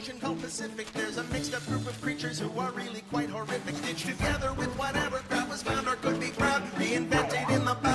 ocean called Pacific. There's a mixed up group of creatures who are really quite horrific. Stitched together with whatever crap was found or could be found. Reinvented in the